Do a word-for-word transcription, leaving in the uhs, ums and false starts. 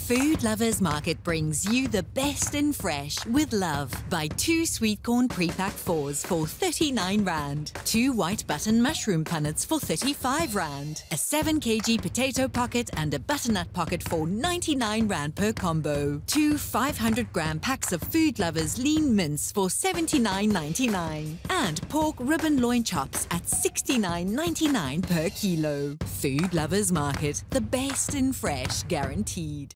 Food Lovers Market brings you the best in fresh with love. Buy two sweet corn pre-packed fours for thirty-nine rand, two white button mushroom punnets for thirty-five rand, a seven kilogram potato pocket and a butternut pocket for ninety-nine rand per combo, two five hundred gram packs of Food Lovers lean mince for seventy-nine ninety-nine, and pork ribbon loin chops at sixty-nine ninety-nine per kilo. Food Lovers Market, the best in fresh guaranteed.